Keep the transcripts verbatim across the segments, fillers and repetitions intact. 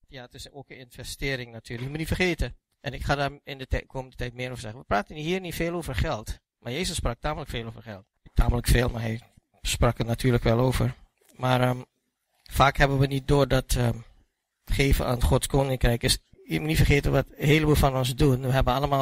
Ja, het is ook een investering natuurlijk. Je moet niet vergeten. En ik ga daar in de tijd, komende tijd meer over zeggen. We praten hier niet veel over geld. Maar Jezus sprak tamelijk veel over geld. Tamelijk veel, maar hij sprak er natuurlijk wel over. Maar um, vaak hebben we niet door dat um, geven aan Gods koninkrijk is. Je moet niet vergeten wat een heleboel van ons doen. We hebben allemaal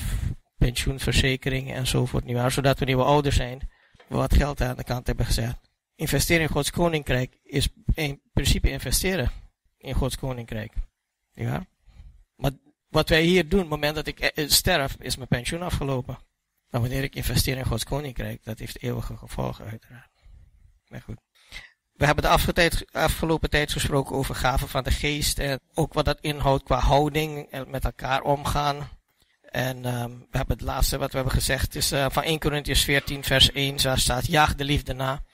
pensioenverzekeringen enzovoort, nietwaar? Zodat wanneer we ouder zijn, we wat geld aan de kant hebben gezet. Investeren in Gods koninkrijk is in principe investeren in Gods koninkrijk. Ja? Maar wat wij hier doen, op het moment dat ik sterf, is mijn pensioen afgelopen. Maar wanneer ik investeer in Gods koninkrijk, dat heeft eeuwige gevolgen uiteraard. Maar goed. We hebben de afgelopen tijd gesproken over gaven van de geest. En ook wat dat inhoudt qua houding en met elkaar omgaan. En um, we hebben het laatste wat we hebben gezegd is uh, van Eerste Korintiërs veertien vers één. Daar staat, jaag de liefde na.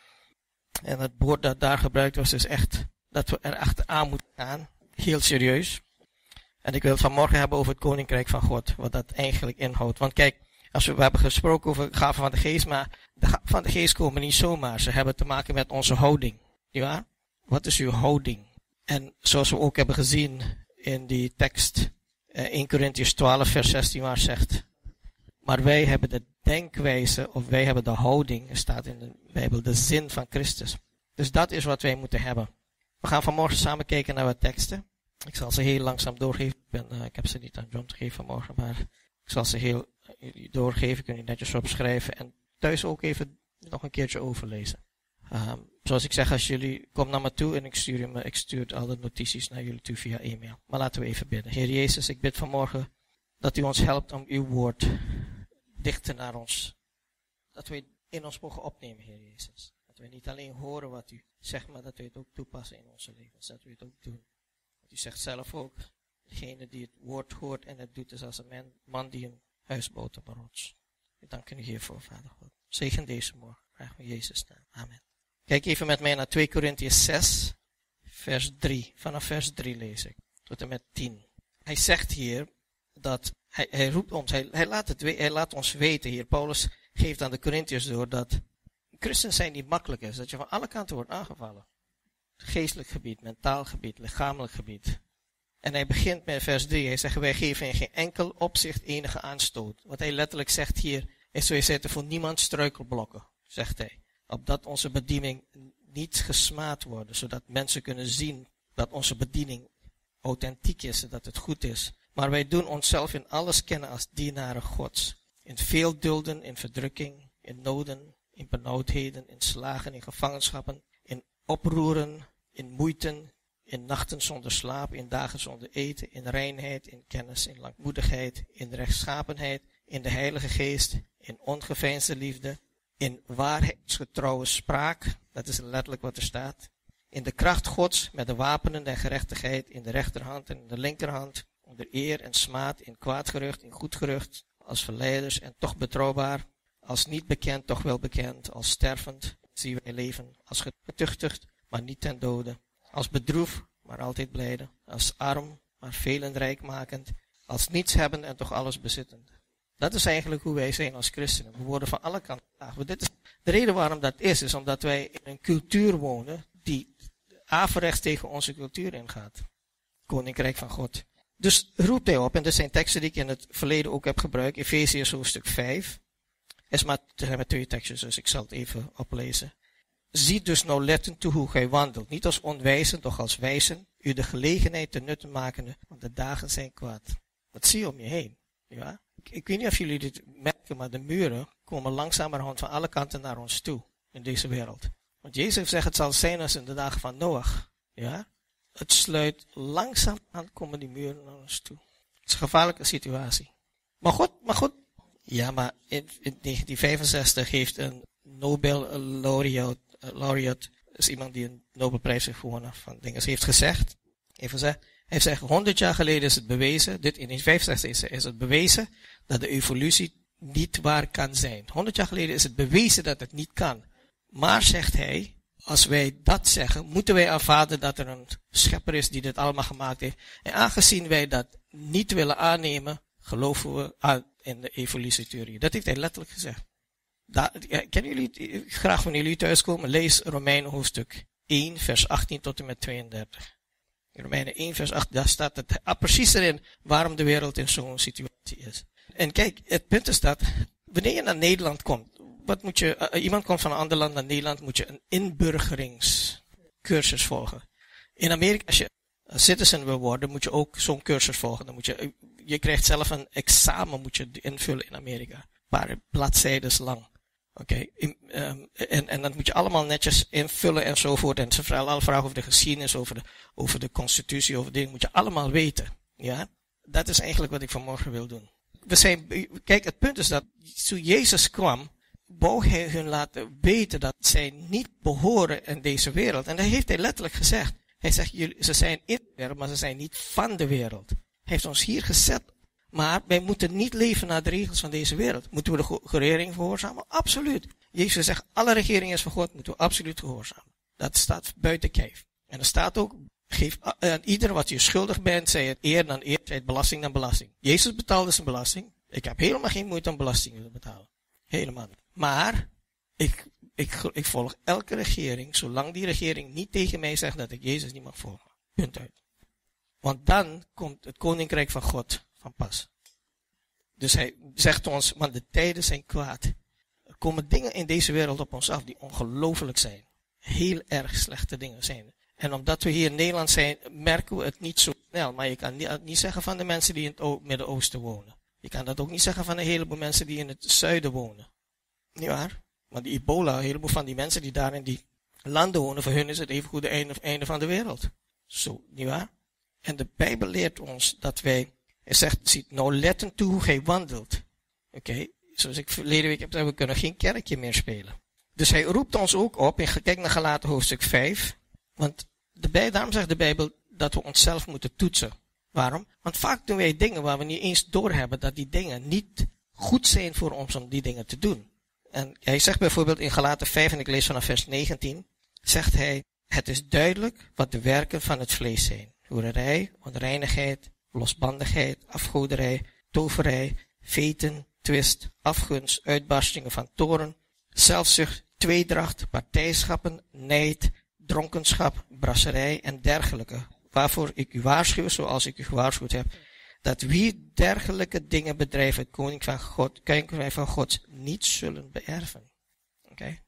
En het woord dat daar gebruikt was is echt dat we er achteraan moeten gaan. Heel serieus. En ik wil het vanmorgen hebben over het koninkrijk van God. Wat dat eigenlijk inhoudt. Want kijk, als we, we hebben gesproken over gaven van de geest. Maar de gaven van de geest komen niet zomaar. Ze hebben te maken met onze houding. Ja? Wat is uw houding? En zoals we ook hebben gezien in die tekst. Uh, Eerste Korintiërs twaalf vers zestien waar zegt. Maar wij hebben de denkwijze. Of wij hebben de houding. Er staat in de Bijbel de zin van Christus. Dus dat is wat wij moeten hebben. We gaan vanmorgen samen kijken naar wat teksten. Ik zal ze heel langzaam doorgeven. Ik, ben, uh, ik heb ze niet aan John gegeven vanmorgen. Maar ik zal ze heel uh, doorgeven. Kun je netjes opschrijven. En thuis ook even nog een keertje overlezen. Um, zoals ik zeg, als jullie, kom naar me toe en ik stuur, me, ik stuur alle notities naar jullie toe via e-mail. Maar laten we even bidden. Heer Jezus, ik bid vanmorgen dat u ons helpt om uw woord dichter naar ons. Dat we het in ons mogen opnemen, Heer Jezus. Dat we niet alleen horen wat u zegt, maar dat we het ook toepassen in onze levens. Dat we het ook doen. Want u zegt zelf ook, degene die het woord hoort en het doet is als een man, man die een huis bouwt op een rots. Ik dank u hiervoor, Vader God. Zegen deze morgen. Graag in Jezus' naam. Amen. Kijk even met mij naar Tweede Korintiërs zes, vers drie. Vanaf vers drie lees ik, tot en met tien. Hij zegt hier, dat hij, hij roept ons, hij, hij, laat het, hij laat ons weten hier. Paulus geeft aan de Korintiërs door dat christen zijn niet makkelijk is. Dat je van alle kanten wordt aangevallen. Geestelijk gebied, mentaal gebied, lichamelijk gebied. En hij begint met vers drie. Hij zegt, wij geven in geen enkel opzicht enige aanstoot. Wat hij letterlijk zegt hier, is zo hij zegt, voor niemand struikelblokken, zegt hij. Opdat onze bediening niet gesmaad wordt, zodat mensen kunnen zien dat onze bediening authentiek is en dat het goed is. Maar wij doen onszelf in alles kennen als dienaren Gods. In veel dulden, in verdrukking, in noden, in benauwdheden, in slagen, in gevangenschappen, in oproeren, in moeiten, in nachten zonder slaap, in dagen zonder eten, in reinheid, in kennis, in langmoedigheid, in rechtschapenheid, in de Heilige Geest, in ongeveinsde liefde, in waarheidsgetrouwe spraak, dat is letterlijk wat er staat, in de kracht Gods met de wapenen der gerechtigheid in de rechterhand en in de linkerhand, onder eer en smaad, in kwaad gerucht, in goed gerucht, als verleiders en toch betrouwbaar, als niet bekend, toch wel bekend, als stervend, zien wij leven, als getuchtigd, maar niet ten dode, als bedroefd, maar altijd blijde, als arm, maar velen rijkmakend, als niets hebben en toch alles bezittend. Dat is eigenlijk hoe wij zijn als christenen. We worden van alle kanten geslagen. Dit is de reden waarom dat is, is omdat wij in een cultuur wonen die averechts tegen onze cultuur ingaat. Koninkrijk van God. Dus roept hij op, en dit zijn teksten die ik in het verleden ook heb gebruikt, Efeziërs hoofdstuk vijf. Er zijn maar twee teksten, dus ik zal het even oplezen. Zie dus nou lettend toe hoe gij wandelt, niet als onwijzen, doch als wijzen, u de gelegenheid te nutten makende, want de dagen zijn kwaad. Dat zie je om je heen. Ja? Ik, ik weet niet of jullie dit merken, maar de muren komen langzamerhand van alle kanten naar ons toe in deze wereld. Want Jezus zegt, het zal zijn als in de dagen van Noach. Ja? Het sluit langzaam aan, komen die muren naar ons toe. Het is een gevaarlijke situatie. Maar goed, maar goed. Ja, maar in, in negentien vijfenzestig heeft een Nobel laureate, laureate, is iemand die een Nobelprijs heeft gewonnen van dingen, heeft gezegd, even gezegd, hij heeft gezegd, honderd jaar geleden is het bewezen, dit in negentien vijfenzestig is, is het bewezen dat de evolutie niet waar kan zijn. honderd jaar geleden is het bewezen dat het niet kan. Maar, zegt hij, als wij dat zeggen, moeten wij aanvaarden dat er een schepper is die dit allemaal gemaakt heeft. En aangezien wij dat niet willen aannemen, geloven we aan in de evolutietheorie. Dat heeft hij letterlijk gezegd. Daar, ja, kennen jullie, graag wanneer jullie thuiskomen, lees Romeinen hoofdstuk één, vers achttien tot en met tweeëndertig. Romeinen één vers acht, daar staat het ah, precies erin waarom de wereld in zo'n situatie is. En kijk, het punt is dat, wanneer je naar Nederland komt, wat moet je, uh, iemand komt van een ander land naar Nederland, moet je een inburgeringscursus volgen. In Amerika, als je een citizen wil worden, moet je ook zo'n cursus volgen. Dan moet je, je krijgt zelf een examen, moet je invullen in Amerika. Een paar bladzijden lang. Oké, okay. um, en, en dat moet je allemaal netjes invullen enzovoort. En ze vragen alle vragen over de geschiedenis, over de, over de constitutie, over dingen, moet je allemaal weten. Ja, dat is eigenlijk wat ik vanmorgen wil doen. We zijn, kijk, het punt is dat toen Jezus kwam, wou hij hun laten weten dat zij niet behoren in deze wereld. En dat heeft hij letterlijk gezegd. Hij zegt, jullie, ze zijn in de wereld, maar ze zijn niet van de wereld. Hij heeft ons hier gezet. Maar wij moeten niet leven naar de regels van deze wereld. Moeten we de regering gehoorzamen? Absoluut. Jezus zegt, alle regering is van God, moeten we absoluut gehoorzamen. Dat staat buiten kijf. En er staat ook, geef aan ieder wat je schuldig bent, zij het eer dan eer, zij het belasting dan belasting. Jezus betaalde zijn belasting. Ik heb helemaal geen moeite om belastingen te betalen. Helemaal niet. Maar, ik, ik, ik volg elke regering, zolang die regering niet tegen mij zegt dat ik Jezus niet mag volgen. Punt uit. Want dan komt het koninkrijk van God van pas. Dus hij zegt ons, want de tijden zijn kwaad. Er komen dingen in deze wereld op ons af die ongelooflijk zijn. Heel erg slechte dingen zijn. En omdat we hier in Nederland zijn, merken we het niet zo snel. Maar je kan niet, niet zeggen van de mensen die in het Midden-Oosten wonen. Je kan dat ook niet zeggen van een heleboel mensen die in het zuiden wonen. Niet waar? Want die ebola, een heleboel van die mensen die daar in die landen wonen, voor hun is het even goed het einde, einde van de wereld. Zo, niet waar? En de Bijbel leert ons dat wij, hij zegt, ziet nou letten toe hoe gij wandelt. Oké, okay. Zoals ik verleden week heb gezegd, we kunnen geen kerkje meer spelen. Dus hij roept ons ook op, en kijk naar Galaten hoofdstuk vijf, want de Bijbel, daarom zegt de Bijbel dat we onszelf moeten toetsen. Waarom? Want vaak doen wij dingen waar we niet eens doorhebben dat die dingen niet goed zijn voor ons om die dingen te doen. En hij zegt bijvoorbeeld in Galaten vijf, en ik lees vanaf vers negentien, zegt hij, het is duidelijk wat de werken van het vlees zijn. Hoererij, onreinigheid, losbandigheid, afgoderij, toverij, veten, twist, afgunst, uitbarstingen van toorn, zelfzucht, tweedracht, partijschappen, nijd, dronkenschap, brasserij en dergelijke. Waarvoor ik u waarschuw, zoals ik u gewaarschuwd heb, dat wie dergelijke dingen bedrijven, het koning van God, koninkrijk van God, niet zullen beërven. Oké? Okay?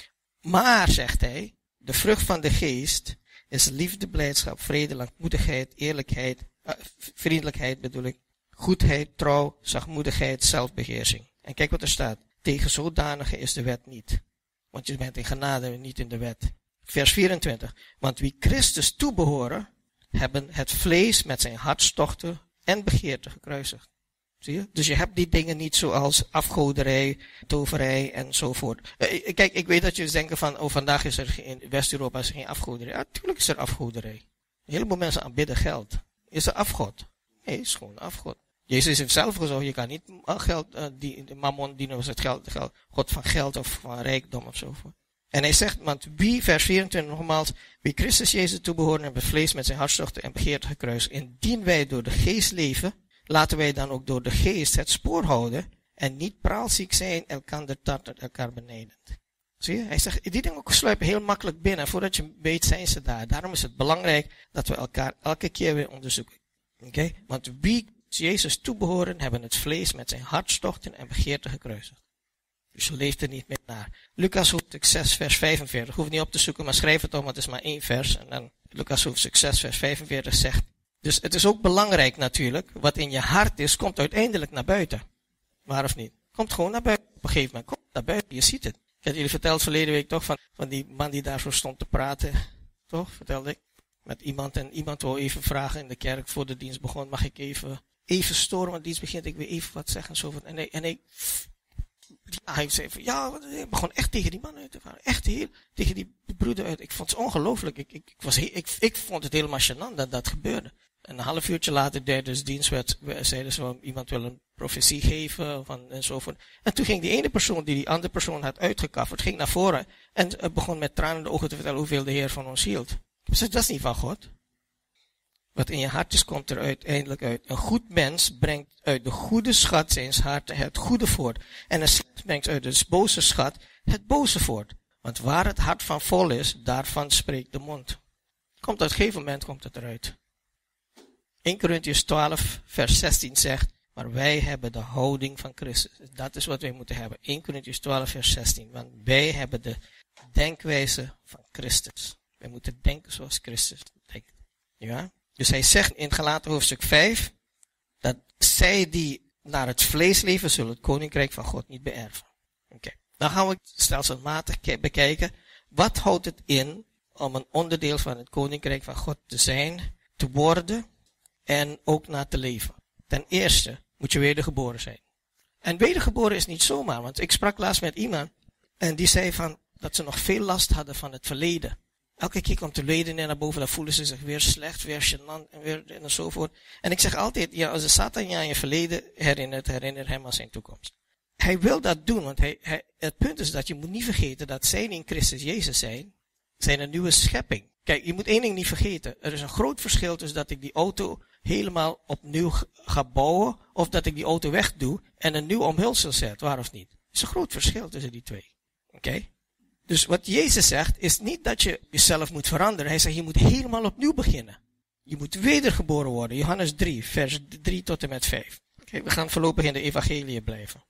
Maar, zegt hij, de vrucht van de geest is liefde, blijdschap, vrede, langmoedigheid, eerlijkheid, uh, vriendelijkheid bedoel ik, goedheid, trouw, zachtmoedigheid, zelfbeheersing. En kijk wat er staat. Tegen zodanige is de wet niet. Want je bent in genade, niet in de wet. Vers vierentwintig. Want wie Christus toebehoren, hebben het vlees met zijn hartstochten en begeerte gekruisigd. Zie je? Dus je hebt die dingen niet zoals afgoderij, toverij enzovoort. Uh, kijk, ik weet dat je denkt van, oh, vandaag is er in West-Europa is er geen afgoderij. Ja, natuurlijk is er afgoderij. Een heleboel mensen aanbidden geld. Is er afgod? Nee, het is gewoon afgod. Jezus heeft zelf gezegd, je kan niet geld, uh, die, de mammon dienen als het geld, geld, God van geld of van rijkdom of zo. En hij zegt, want wie, vers vierentwintig nogmaals, wie Christus Jezus toebehoren hebben vlees met zijn hartstochten en begeerte gekruist. Indien wij door de geest leven, laten wij dan ook door de geest het spoor houden en niet praalziek zijn, elkander tarten, elkaar benijdend. Zie je? Hij zegt, die dingen sluipen heel makkelijk binnen. Voordat je weet zijn ze daar. Daarom is het belangrijk dat we elkaar elke keer weer onderzoeken. Oké? Okay? Want wie Jezus toebehoren, hebben het vlees met zijn hartstochten en begeerte gekruisigd. Dus je leeft er niet meer naar. Lucas hoofdstuk zes, vers vijfenveertig. Hoef niet op te zoeken, maar schrijf het om, want het is maar één vers. En dan Lucas hoofdstuk zes, vers vijfenveertig zegt. Dus het is ook belangrijk natuurlijk, wat in je hart is, komt uiteindelijk naar buiten. Waar of niet? Komt gewoon naar buiten. Op een gegeven moment komt naar buiten, je ziet het. Ik had jullie verteld verleden week toch, van, van die man die daar zo stond te praten. Toch, vertelde ik. Met iemand en iemand wil even vragen in de kerk voor de dienst begon. Mag ik even, even storen, want de dienst begint, ik wil even wat zeggen. Zo van, en hij, en hij, ja, hij zei van, ja, ik begon echt tegen die man uit te gaan. Echt heel, tegen die broeder uit. Ik vond het ongelooflijk. Ik, ik, ik, was, ik, ik vond het helemaal gênant dat dat gebeurde. En een half uurtje later, tijdens dienst, werd, zeiden ze, iemand wil een profetie geven, van, en zo voort. En toen ging die ene persoon, die die andere persoon had uitgekafferd, ging naar voren en uh, begon met tranen in de ogen te vertellen hoeveel de Heer van ons hield. Ik zei, dat is niet van God. Wat in je hart is, komt er uiteindelijk uit. Een goed mens brengt uit de goede schat zijns harten het goede voort. En een slecht brengt uit de boze schat het boze voort. Want waar het hart van vol is, daarvan spreekt de mond. komt op een gegeven moment komt het eruit. Eerste Korintiërs twaalf, vers zestien zegt, maar wij hebben de houding van Christus. Dat is wat wij moeten hebben. Eerste Korintiërs twaalf, vers zestien. Want wij hebben de denkwijze van Christus. Wij moeten denken zoals Christus denkt. Ja? Dus hij zegt in Galaten hoofdstuk vijf, dat zij die naar het vlees leven, zullen het koninkrijk van God niet beërven. Oké. Okay. Dan gaan we stelselmatig bekijken, wat houdt het in om een onderdeel van het koninkrijk van God te zijn, te worden en ook naar te leven. Ten eerste moet je wedergeboren zijn. En wedergeboren is niet zomaar, want ik sprak laatst met iemand en die zei van dat ze nog veel last hadden van het verleden. Elke keer komt de leden naar boven, dan voelen ze zich weer slecht, weer gênant en weer en enzovoort. En ik zeg altijd, ja, als de Satan je aan je verleden herinnert, herinner hem aan zijn toekomst. Hij wil dat doen, want hij, hij, het punt is dat je moet niet vergeten dat zij die in Christus Jezus zijn, zijn een nieuwe schepping. Kijk, je moet één ding niet vergeten. Er is een groot verschil tussen dat ik die auto helemaal opnieuw ga bouwen, of dat ik die auto wegdoe en een nieuw omhulsel zet, waar of niet. Er is een groot verschil tussen die twee. Oké? Okay? Dus wat Jezus zegt, is niet dat je jezelf moet veranderen. Hij zegt, je moet helemaal opnieuw beginnen. Je moet wedergeboren worden. Johannes drie, vers drie tot en met vijf. Oké, okay, we gaan voorlopig in de evangelie blijven.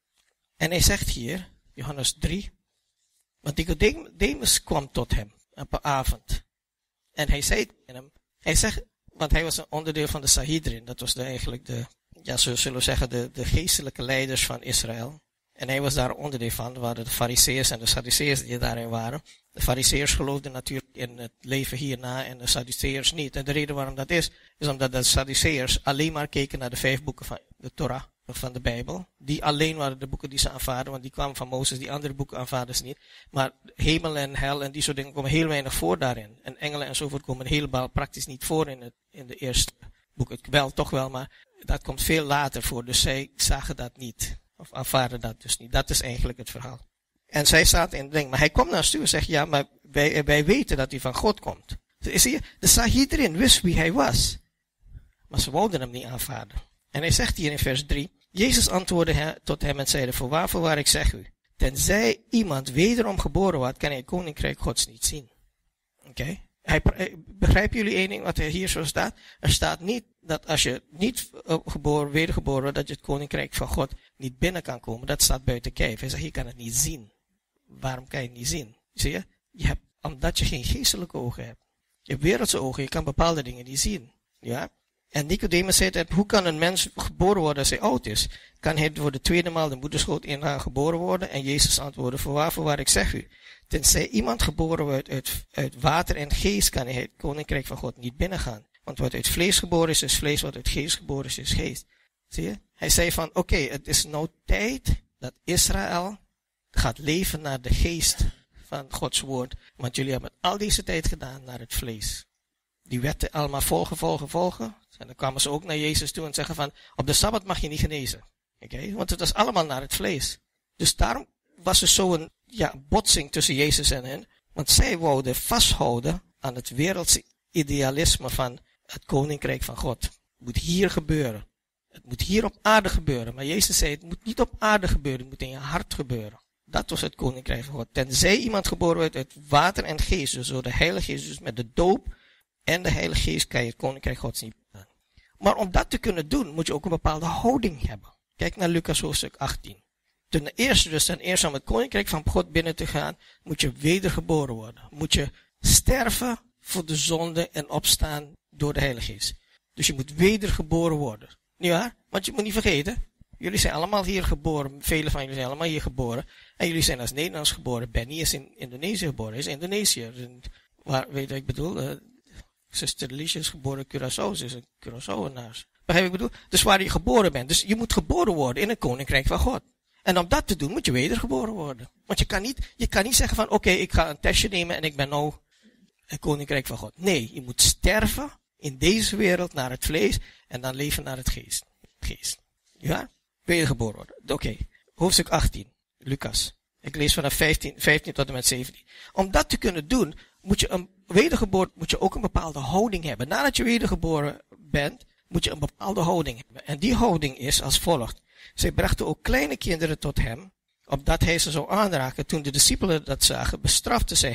En hij zegt hier, Johannes drie, want Nicodemus kwam tot hem op een avond. En hij zei tegen hem, hij zegt, want hij was een onderdeel van de Sanhedrin. Dat was de, eigenlijk de, ja, zo zullen we zeggen, de, de geestelijke leiders van Israël. En hij was daar onderdeel van. Er waren de Farizeeërs en de Sadduceërs die daarin waren. De Farizeeërs geloofden natuurlijk in het leven hierna en de Sadduceërs niet. En de reden waarom dat is, is omdat de Sadduceërs alleen maar keken naar de vijf boeken van de Torah, van de Bijbel. Die alleen waren de boeken die ze aanvaarden, want die kwamen van Mozes, die andere boeken aanvaarden ze niet. Maar hemel en hel en die soort dingen komen heel weinig voor daarin. En engelen enzovoort komen helemaal praktisch niet voor in, het, in de eerste boeken. Wel, toch wel, maar dat komt veel later voor. Dus zij zagen dat niet. Of aanvaarden dat dus niet. Dat is eigenlijk het verhaal. En zij zaten in het ding. Maar hij komt naar ons toe en zegt, ja, maar wij, wij weten dat hij van God komt. Zie je, de Sanhedrin wist wie hij was. Maar ze wilden hem niet aanvaarden. En hij zegt hier in vers drie, Jezus antwoordde he, tot hem en zeide, voorwaar, voorwaar, ik zeg u, tenzij iemand wederom geboren wordt, kan hij het koninkrijk Gods niet zien. Oké? Okay? Begrijpen jullie één ding wat er hier zo staat? Er staat niet dat als je niet geboren, wedergeboren wordt, dat je het koninkrijk van God niet binnen kan komen. Dat staat buiten kijf. Hij zegt, je kan het niet zien. Waarom kan je het niet zien? Zie je? Je hebt, omdat je geen geestelijke ogen hebt. Je hebt wereldse ogen, je kan bepaalde dingen niet zien. Ja? En Nicodemus zei, hoe kan een mens geboren worden als hij oud is? Kan hij voor de tweede maal de moederschoot ingaan geboren worden? En Jezus antwoordde, voorwaar, voorwaar, ik zeg u, tenzij iemand geboren wordt uit, uit water en geest, kan hij het koninkrijk van God niet binnengaan. Want wat uit vlees geboren is, is vlees, wat uit geest geboren is, is geest. Zie je? Hij zei van, oké, okay, het is nou tijd dat Israël gaat leven naar de geest van Gods woord. Want jullie hebben al deze tijd gedaan naar het vlees. Die wetten allemaal volgen, volgen, volgen. En dan kwamen ze ook naar Jezus toe en zeggen van, op de Sabbat mag je niet genezen. Oké? Okay? Want het was allemaal naar het vlees. Dus daarom was er zo'n ja, botsing tussen Jezus en hen. Want zij wouden vasthouden aan het wereldse idealisme van het koninkrijk van God. Het moet hier gebeuren. Het moet hier op aarde gebeuren. Maar Jezus zei, het moet niet op aarde gebeuren, het moet in je hart gebeuren. Dat was het koninkrijk van God. Tenzij iemand geboren wordt uit water en geest, dus door de Heilige Geest, dus met de doop en de Heilige Geest kan je het koninkrijk Gods niet doen. Maar om dat te kunnen doen, moet je ook een bepaalde houding hebben. Kijk naar Lucas hoofdstuk achttien. Ten eerste, dus ten eerste om het koninkrijk van God binnen te gaan, moet je wedergeboren worden. Moet je sterven voor de zonde en opstaan door de Heilige Geest. Dus je moet wedergeboren worden. Niet waar? Want je moet niet vergeten, jullie zijn allemaal hier geboren, velen van jullie zijn allemaal hier geboren. En jullie zijn als Nederlands geboren. Benny is in Indonesië geboren, hij is Indonesiër. Waar, weet je wat ik bedoel? Uh, Zuster Liesje is geboren in Curaçao, ze is een Curaçaoenaars. Begrijp je wat ik bedoel? Dus waar je geboren bent. Dus je moet geboren worden in het koninkrijk van God. En om dat te doen, moet je wedergeboren worden. Want je kan niet, je kan niet zeggen van, oké, okay, ik ga een testje nemen en ik ben nou het koninkrijk van God. Nee, je moet sterven in deze wereld naar het vlees en dan leven naar het geest. Geest. Ja? Wedergeboren worden. Oké. Okay. Hoofdstuk achttien. Lucas. Ik lees vanaf vijftien, vijftien tot en met zeventien. Om dat te kunnen doen, moet je een wedergeboren, moet je ook een bepaalde houding hebben. Nadat je wedergeboren bent, moet je een bepaalde houding hebben. En die houding is als volgt. Zij brachten ook kleine kinderen tot hem, opdat hij ze zou aanraken. Toen de discipelen dat zagen, bestraften zij hen.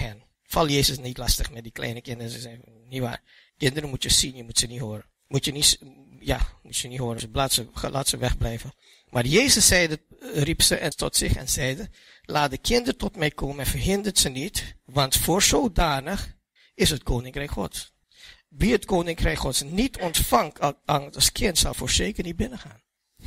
val Jezus niet lastig met die kleine kinderen. Ze zeggen, niet waar. Kinderen moet je zien, je moet ze niet horen. Moet je niet, ja, moet je niet horen. Laat ze, laat ze wegblijven. Maar Jezus zeide, riep ze en tot zich en zeide, laat de kinderen tot mij komen en verhindert ze niet, want voor zodanig is het koninkrijk Gods. Wie het koninkrijk Gods niet ontvangt als kind, zal voor zeker niet binnengaan.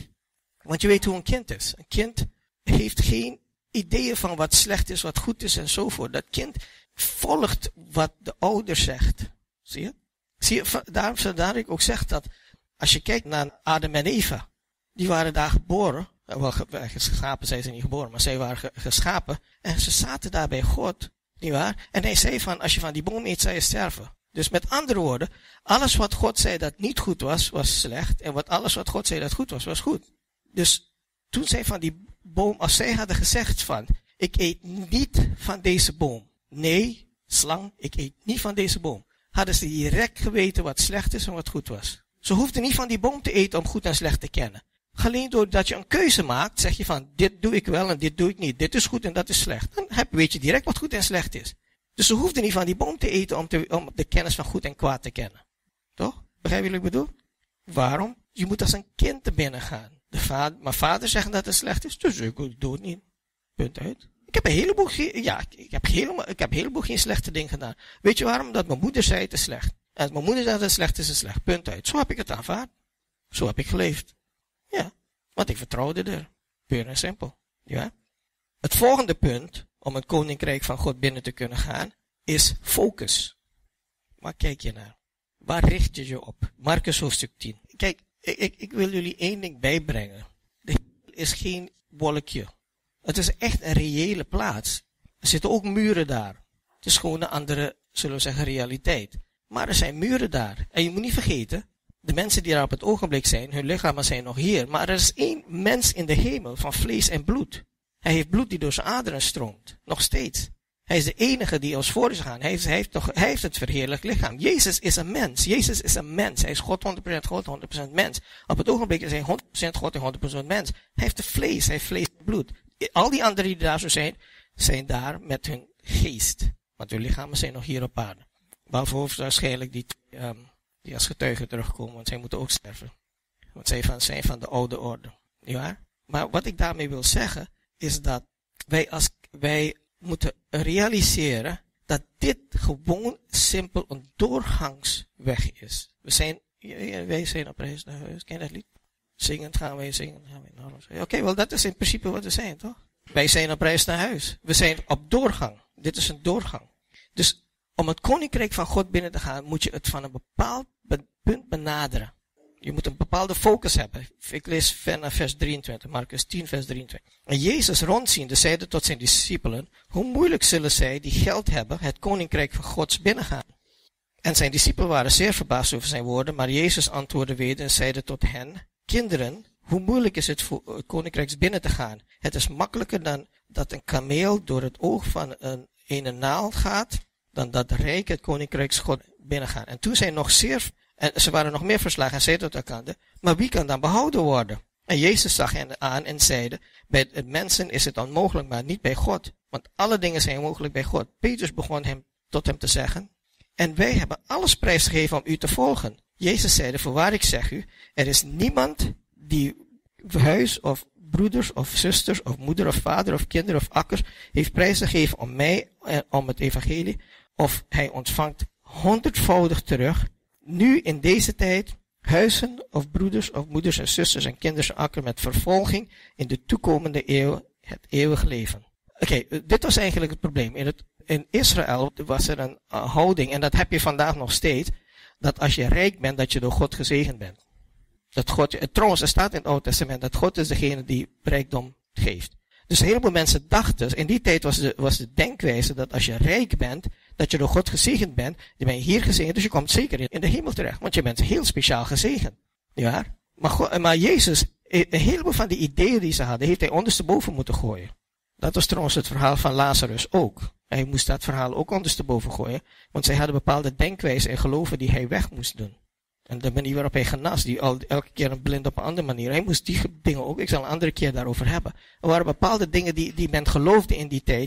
Want je weet hoe een kind is. Een kind heeft geen ideeën van wat slecht is, wat goed is enzovoort. Dat kind volgt wat de ouder zegt. Zie je? Zie je, daarom zodat ik ook zeg dat, als je kijkt naar Adam en Eva, die waren daar geboren, wel geschapen zijn ze niet geboren, maar zij waren geschapen, en ze zaten daar bij God, nietwaar? En hij zei van, als je van die boom eet, zal je sterven. Dus met andere woorden, alles wat God zei dat niet goed was, was slecht, en wat alles wat God zei dat goed was, was goed. Dus toen zij van die boom, als zij hadden gezegd van, ik eet niet van deze boom. Nee, slang, ik eet niet van deze boom. Hadden ze direct geweten wat slecht is en wat goed was. Ze hoefden niet van die boom te eten om goed en slecht te kennen. Alleen doordat je een keuze maakt, zeg je van, dit doe ik wel en dit doe ik niet. Dit is goed en dat is slecht. Dan heb, weet je direct wat goed en slecht is. Dus ze hoefden niet van die boom te eten om, te, om de kennis van goed en kwaad te kennen. Toch? Begrijp je wat ik bedoel? Waarom? Je moet als een kind er binnen gaan. De vader, maar vader zegt dat het slecht is, dus ik doe het niet. Punt uit. Ik heb een heleboel, ja, ik heb helemaal, ik heb een heleboel geen slechte dingen gedaan. Weet je waarom? Dat mijn moeder zei het is slecht. En als mijn moeder zei dat het slecht is, is het slecht. Punt uit. Zo heb ik het aanvaard. Zo heb ik geleefd. Ja. Want ik vertrouwde er. Puur en simpel. Ja. Het volgende punt, om het koninkrijk van God binnen te kunnen gaan, is focus. Waar kijk je naar? Waar richt je je op? Marcus hoofdstuk tien. Kijk, ik, ik, ik wil jullie één ding bijbrengen. De hemel is geen wolkje. Het is echt een reële plaats. Er zitten ook muren daar. Het is gewoon een andere, zullen we zeggen, realiteit. Maar er zijn muren daar. En je moet niet vergeten, de mensen die daar op het ogenblik zijn, hun lichamen zijn nog hier. Maar er is één mens in de hemel van vlees en bloed. Hij heeft bloed die door zijn aderen stroomt. Nog steeds. Hij is de enige die ons voor is gegaan. Hij heeft, hij heeft, toch, hij heeft het verheerlijkt lichaam. Jezus is een mens. Jezus is een mens. Hij is God honderd procent God, honderd procent mens. Op het ogenblik is hij honderd procent God en honderd procent mens. Hij heeft de vlees, hij heeft vlees en bloed. Al die anderen die daar zo zijn, zijn daar met hun geest. Want hun lichamen zijn nog hier op aarde. Behalve hoogstwaarschijnlijk die, um, die als getuigen terugkomen, want zij moeten ook sterven. Want zij van, zijn van de oude orde. Niet waar? Maar wat ik daarmee wil zeggen, is dat wij als, wij moeten realiseren dat dit gewoon simpel een doorgangsweg is. We zijn, wij zijn op reis naar huis. Ken je dat lied? Zingend gaan wij zingen. Oké, okay, wel dat is in principe wat we zijn, toch? Wij zijn op reis naar huis. We zijn op doorgang. Dit is een doorgang. Dus om het koninkrijk van God binnen te gaan, moet je het van een bepaald punt benaderen. Je moet een bepaalde focus hebben. Ik lees vers drieëntwintig, Marcus tien, vers drieëntwintig. En Jezus rondziende zeide tot zijn discipelen, hoe moeilijk zullen zij die geld hebben, het koninkrijk van Gods binnengaan? En zijn discipelen waren zeer verbaasd over zijn woorden, maar Jezus antwoordde weder en zeide tot hen, kinderen, hoe moeilijk is het voor het koninkrijk binnen te gaan? Het is makkelijker dan dat een kameel door het oog van een ene naald gaat, dan dat de rijk het koninkrijk God binnengaan. En toen zij nog zeer, en ze waren nog meer verslagen en zeiden tot elkaar, maar wie kan dan behouden worden? En Jezus zag hen aan en zeide, bij het mensen is het onmogelijk, maar niet bij God. Want alle dingen zijn mogelijk bij God. Petrus begon hem, tot hem te zeggen, en wij hebben alles prijsgegeven om u te volgen. Jezus zeide, voorwaar ik zeg u, er is niemand die huis of broeders of zusters of moeder of vader of kinderen of akkers heeft prijsgegeven om mij en om het evangelie, of hij ontvangt honderdvoudig terug, nu in deze tijd, huizen of broeders of moeders en zusters en kinderen en akker met vervolging in de toekomende eeuw, het eeuwig leven. Oké, okay, dit was eigenlijk het probleem. In, het, in Israël was er een uh, houding, en dat heb je vandaag nog steeds, dat als je rijk bent, dat je door God gezegend bent. Dat God, trouwens, er staat in het Oude Testament dat God is degene die rijkdom geeft. Dus een heleboel mensen dachten, in die tijd was de, was de denkwijze dat als je rijk bent, dat je door God gezegend bent, dan ben je hier gezegend, dus je komt zeker in de hemel terecht, want je bent heel speciaal gezegend. Ja? Maar, God, maar Jezus, een heleboel van die ideeën die ze hadden, heeft hij ondersteboven moeten gooien. Dat was trouwens het verhaal van Lazarus ook. Hij moest dat verhaal ook ondersteboven gooien, want zij hadden bepaalde denkwijzen en geloven die hij weg moest doen. En de manier waarop hij genas, die al, elke keer een blind op een andere manier. Hij moest die dingen ook, ik zal een andere keer daarover hebben. Er waren bepaalde dingen die, die men geloofde in die tijd,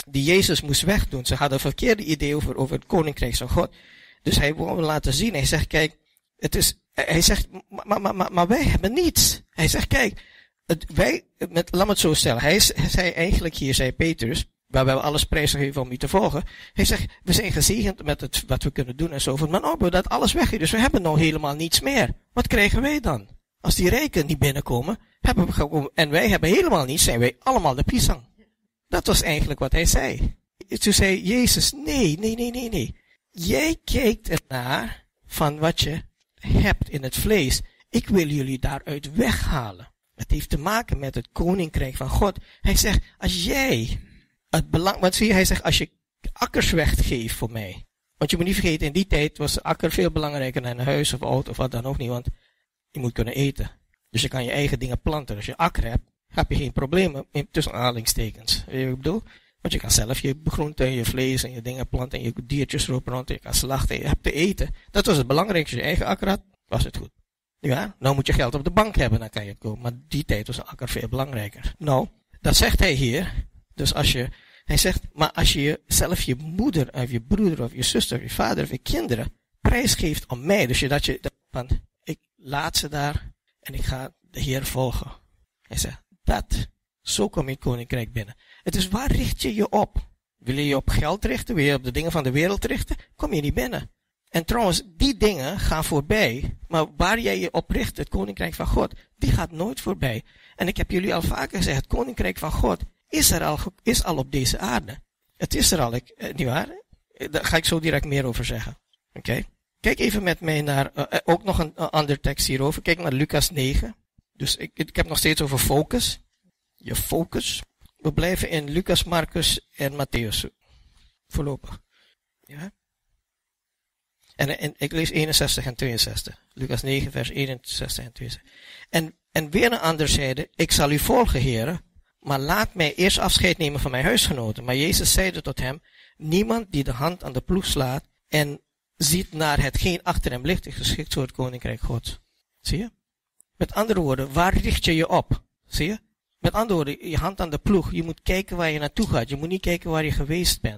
die Jezus moest wegdoen. Ze hadden een verkeerde idee over, over het koninkrijk van God. Dus hij wil laten zien. Hij zegt, kijk, het is, hij zegt, maar, maar, maar, maar wij hebben niets. Hij zegt, kijk, het, wij, met, laat me het zo stellen. Hij, is, hij zei eigenlijk hier, zei Petrus, waar we alles prijzen geven om u te volgen. Hij zegt, we zijn gezegend met het, wat we kunnen doen en zo. Maar nou, we dat alles weg. Dus we hebben nou helemaal niets meer. Wat krijgen wij dan? Als die rijken niet binnenkomen, hebben we gewoon, en wij hebben helemaal niets, zijn wij allemaal de pisang. Dat was eigenlijk wat hij zei. Toen zei Jezus, nee, nee, nee, nee, nee. Jij kijkt ernaar van wat je hebt in het vlees. Ik wil jullie daaruit weghalen. Het heeft te maken met het koninkrijk van God. Hij zegt, als jij het belang, want zie je, hij zegt, als je akkers weggeeft voor mij. Want je moet niet vergeten, in die tijd was de akker veel belangrijker dan een huis of auto of wat dan ook niet, want je moet kunnen eten. Dus je kan je eigen dingen planten. Als je akker hebt, heb je geen problemen, tussen aanhalingstekens. Weet je wat ik bedoel? Want je kan zelf je groenten en je vlees en je dingen planten en je diertjes erop rond en je kan slachten en je hebt te eten. Dat was het belangrijkste. Als je eigen akker had, was het goed. Ja, nou moet je geld op de bank hebben, dan kan je het kopen. Maar die tijd was een akker veel belangrijker. Nou, dat zegt hij hier. Dus als je, hij zegt, maar als je zelf je moeder of je broeder of je zuster of je vader of je kinderen prijsgeeft om mij. Dus je, dat je, dat, van, ik laat ze daar en ik ga de Heer volgen. Hij zegt, dat, zo kom je het koninkrijk binnen. Het is, waar richt je je op? Wil je je op geld richten? Wil je op de dingen van de wereld richten? Kom je niet binnen. En trouwens, die dingen gaan voorbij. Maar waar jij je op richt, het koninkrijk van God, die gaat nooit voorbij. En ik heb jullie al vaker gezegd, het koninkrijk van God is er al, is al op deze aarde. Het is er al, ik, eh, niet waar? Daar ga ik zo direct meer over zeggen. Oké? Okay? Kijk even met mij naar, uh, ook nog een uh, ander tekst hierover. Kijk naar Lucas negen. Dus ik, ik heb nog steeds over focus. Je focus. We blijven in Lucas, Marcus en Matthäus. Voorlopig. Ja. En, en ik lees eenenzestig en tweeënzestig. Lucas negen, vers eenenzestig en tweeënzestig. En, en weer een ander zeide, ik zal u volgen, heren, maar laat mij eerst afscheid nemen van mijn huisgenoten. Maar Jezus zeide tot hem, niemand die de hand aan de ploeg slaat en ziet naar hetgeen achter hem ligt, is geschikt voor het koninkrijk Gods. Zie je? Met andere woorden, waar richt je je op? Zie je? Met andere woorden, je hand aan de ploeg. Je moet kijken waar je naartoe gaat. Je moet niet kijken waar je geweest bent.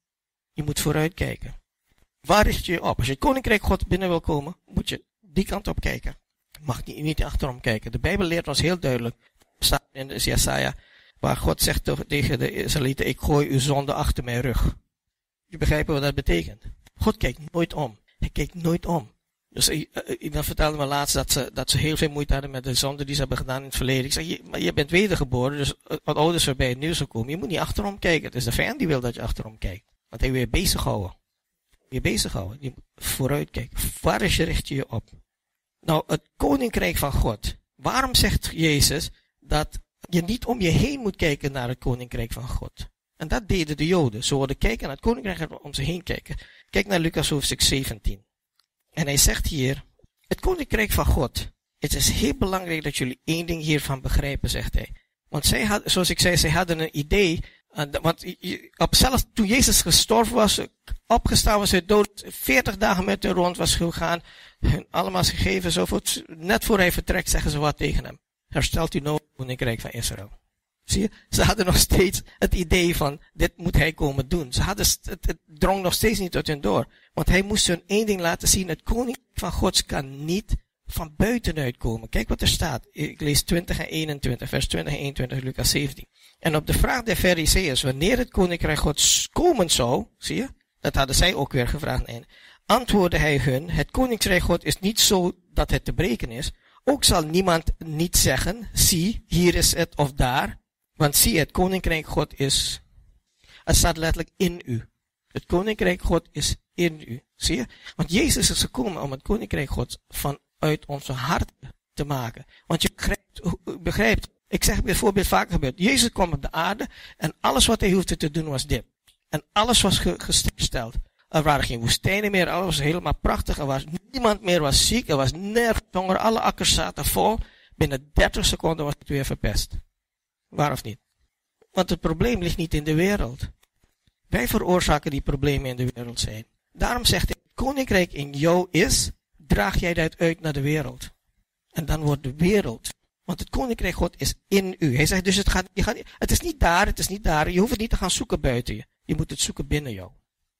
Je moet vooruit kijken. Waar richt je je op? Als je het koninkrijk God binnen wil komen, moet je die kant op kijken. Je mag niet, niet achterom kijken. De Bijbel leert ons heel duidelijk, staat in de Jesaja, waar God zegt tegen de Israëlieten, ik gooi uw zonde achter mijn rug. Je begrijpt wat dat betekent. God kijkt nooit om. Hij kijkt nooit om. Dus iemand vertelde me laatst dat ze, dat ze heel veel moeite hadden met de zonde die ze hebben gedaan in het verleden. Ik zeg, je, maar je bent wedergeboren, dus wat ouders er bij het nieuws komen, je moet niet achterom kijken. Het is de vijand die wil dat je achterom kijkt. Want hij wil je bezighouden. Je bezighouden. Je moet vooruit kijken. Waar is je richt je je op? Nou, het koninkrijk van God. Waarom zegt Jezus dat je niet om je heen moet kijken naar het koninkrijk van God? En dat deden de Joden. Ze wilden kijken naar het koninkrijk en om ze heen kijken. Kijk naar Lucas hoofdstuk zeventien. En hij zegt hier, het koninkrijk van God. Het is heel belangrijk dat jullie één ding hiervan begrijpen, zegt hij. Want zij hadden, zoals ik zei, zij hadden een idee. Uh, want op zelfs toen Jezus gestorven was, opgestaan was uit dood, veertig dagen met hun rond was gegaan, hun allemaal gegeven, zo voort. Net voor hij vertrekt zeggen ze wat tegen hem. Herstelt u nou het koninkrijk van Israël. Zie je? Ze hadden nog steeds het idee van, dit moet hij komen doen. Ze hadden, het, het drong nog steeds niet tot hen door. Want hij moest hun één ding laten zien, het koninkrijk van God kan niet van buitenuit komen. Kijk wat er staat. Ik lees twintig en eenentwintig, vers twintig en eenentwintig, Lucas zeventien. En op de vraag der Farizeeërs, wanneer het koninkrijk Gods komen zou, zie je? Dat hadden zij ook weer gevraagd. En antwoordde hij hun, het koninkrijk God is niet zo dat het te breken is. Ook zal niemand niet zeggen, zie, hier is het of daar. Want zie, het koninkrijk God is, het staat letterlijk in u. Het koninkrijk God is in u. Zie je? Want Jezus is gekomen om het koninkrijk God vanuit onze hart te maken. Want je begrijpt, begrijpt ik zeg bijvoorbeeld vaak gebeurd. Jezus kwam op de aarde en alles wat hij hoefde te doen was dit. En alles was gesteld. Er waren geen woestijnen meer, alles was helemaal prachtig. Er was niemand meer was ziek, er was nergens honger, alle akkers zaten vol. Binnen dertig seconden was het weer verpest. Waar of niet? Want het probleem ligt niet in de wereld. Wij veroorzaken die problemen in de wereld zijn. Daarom zegt hij, het koninkrijk in jou is, draag jij dat uit naar de wereld. En dan wordt de wereld. Want het koninkrijk God is in u. Hij zegt dus, het, gaat, je gaat, het is niet daar, het is niet daar. Je hoeft het niet te gaan zoeken buiten je. Je moet het zoeken binnen jou.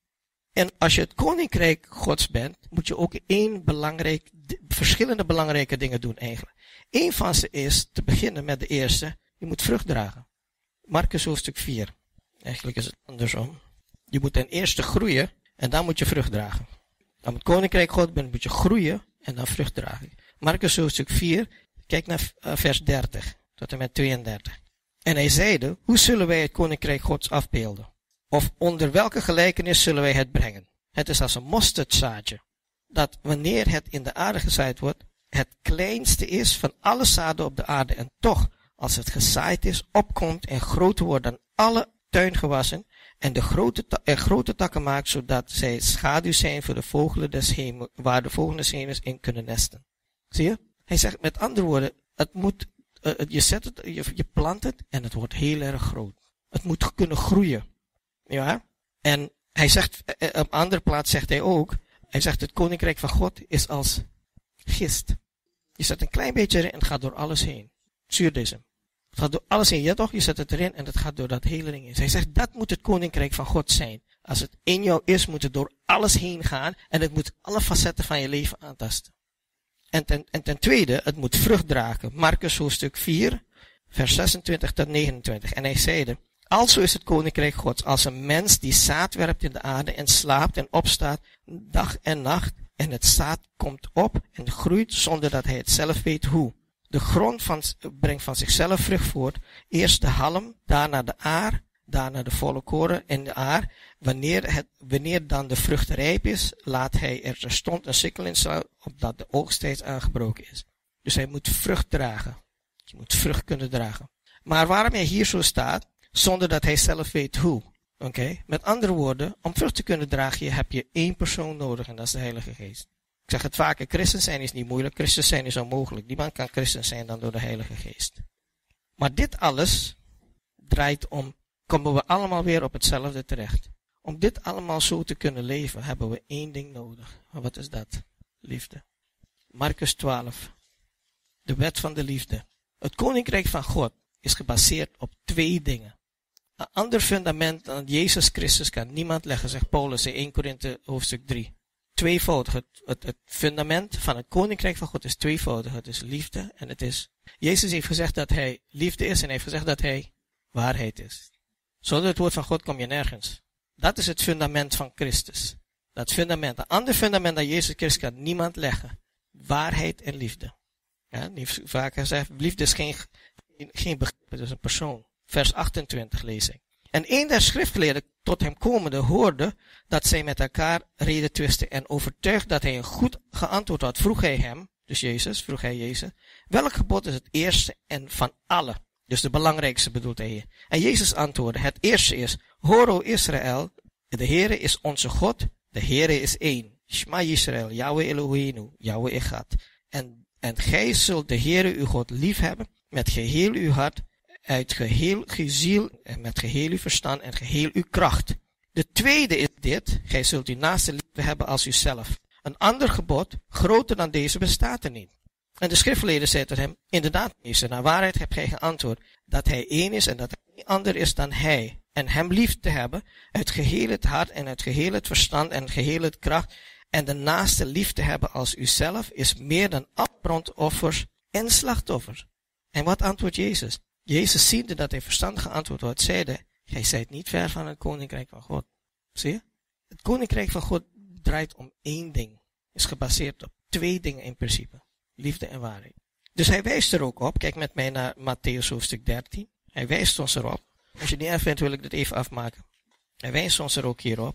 En als je het koninkrijk Gods bent, moet je ook één belangrijk, verschillende belangrijke dingen doen eigenlijk. Eén van ze is, te beginnen met de eerste, je moet vrucht dragen. Markus hoofdstuk vier. Eigenlijk is het andersom. Je moet ten eerste groeien en dan moet je vrucht dragen. Dan het koninkrijk God bent, moet je groeien en dan vrucht dragen. Markus hoofdstuk vier, kijk naar vers dertig tot en met tweeëndertig. En hij zeide, hoe zullen wij het koninkrijk Gods afbeelden? Of onder welke gelijkenis zullen wij het brengen? Het is als een mosterdzaadje, dat wanneer het in de aarde gezaaid wordt, het kleinste is van alle zaden op de aarde. En toch, als het gezaaid is, opkomt en groter wordt dan alle tuingewassen en de grote, ta- en grote takken maakt, zodat zij schaduw zijn voor de vogelen des hemel, waar de vogelen des hemels in kunnen nesten. Zie je? Hij zegt met andere woorden, het moet, uh, je zet het, je, je plant het en het wordt heel erg groot. Het moet kunnen groeien. Ja? En hij zegt, uh, op een andere plaats zegt hij ook, hij zegt het koninkrijk van God is als gist. Je zet een klein beetje erin en het gaat door alles heen. Zuurdesem. Het gaat door alles heen. Ja toch? Je zet het erin en het gaat door dat hele ding heen. Hij zegt, dat moet het koninkrijk van God zijn. Als het in jou is, moet het door alles heen gaan en het moet alle facetten van je leven aantasten. En ten, en ten tweede, het moet vrucht dragen. Markus hoofdstuk vier, vers zesentwintig tot negenentwintig. En hij zeide, alzo is het koninkrijk Gods als een mens die zaad werpt in de aarde en slaapt en opstaat dag en nacht. En het zaad komt op en groeit zonder dat hij het zelf weet hoe. De grond van, brengt van zichzelf vrucht voort. Eerst de halm, daarna de aar, daarna de volle koren en de aar. Wanneer, het, wanneer dan de vrucht rijp is, laat hij er terstond een sikkel in slaan, opdat de oogst aangebroken is. Dus hij moet vrucht dragen. Je moet vrucht kunnen dragen. Maar waarom hij hier zo staat, zonder dat hij zelf weet hoe. Oké? Okay? Met andere woorden, om vrucht te kunnen dragen, heb je één persoon nodig en dat is de Heilige Geest. Ik zeg het vaker, christen zijn is niet moeilijk, christen zijn is onmogelijk. Niemand kan christen zijn dan door de Heilige Geest. Maar dit alles draait om, komen we allemaal weer op hetzelfde terecht. Om dit allemaal zo te kunnen leven, hebben we één ding nodig. En wat is dat? Liefde. Markus twaalf. De wet van de liefde. Het koninkrijk van God is gebaseerd op twee dingen. Een ander fundament dan Jezus Christus kan niemand leggen, zegt Paulus in eerste Korinthe hoofdstuk drie. Tweevoudig. Het, het, het fundament van het koninkrijk van God is tweevoudig. Het is liefde en het is... Jezus heeft gezegd dat hij liefde is en hij heeft gezegd dat hij waarheid is. Zonder het woord van God kom je nergens. Dat is het fundament van Christus. Dat fundament. Een ander fundament dat Jezus Christus kan niemand leggen. Waarheid en liefde. Ja, die heeft vaak gezegd, liefde is geen, geen begrip, het is een persoon. Vers achtentwintig lees ik. En een der schriftgeleerden tot hem komende hoorde dat zij met elkaar reden twisten en overtuigd dat hij een goed geantwoord had, vroeg hij hem, dus Jezus, vroeg hij Jezus, welk gebod is het eerste en van alle? Dus de belangrijkste bedoelt hij hier. En Jezus antwoordde, het eerste is, hoor o Israël, de Heere is onze God, de Heere is één. Shema Yisrael, Yahweh Eloheinu, Yahweh Echad. En, en gij zult de Heere uw God lief hebben, met geheel uw hart, uit geheel uw ziel, en met geheel uw verstand en geheel uw kracht. De tweede is dit, gij zult uw naaste lief hebben als uzelf. Een ander gebod, groter dan deze, bestaat er niet. En de schriftgeleerden zei tot hem, inderdaad, meester, naar waarheid hebt gij geantwoord, dat hij één is en dat hij niet ander is dan hij. En hem lief te hebben, uit geheel het hart en uit geheel het verstand en geheel het kracht, en de naaste lief te hebben als uzelf, is meer dan alle brandoffers en slachtoffers. En wat antwoordt Jezus? Jezus ziende dat hij verstandig geantwoord had, zeide, gij zijt niet ver van het koninkrijk van God. Zie je? Het koninkrijk van God draait om één ding. Is gebaseerd op twee dingen in principe. Liefde en waarheid. Dus hij wijst er ook op. Kijk met mij naar Mattheüs hoofdstuk dertien. Hij wijst ons erop. Als je het niet erg vindt, wil ik dit even afmaken. Hij wijst ons er ook hierop.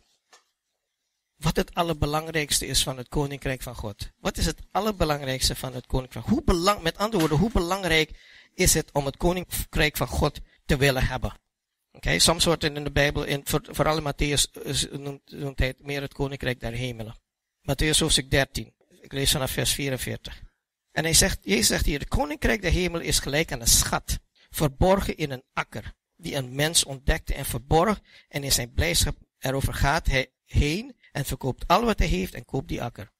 Wat het allerbelangrijkste is van het koninkrijk van God. Wat is het allerbelangrijkste van het koninkrijk van God? Hoe belang, met andere woorden, hoe belangrijk is het om het koninkrijk van God te willen hebben? Oké, okay, soms wordt het in de Bijbel, in, voor, vooral in Matthäus, noemt, noemt hij het meer het koninkrijk der hemelen. Matthäus hoofdstuk dertien. Ik lees vanaf vers vierenveertig. En hij zegt, Jezus zegt hier, het koninkrijk der hemel is gelijk aan een schat, verborgen in een akker, die een mens ontdekte en verborg, en in zijn blijdschap erover gaat hij heen en verkoopt al wat hij heeft en koopt die akker.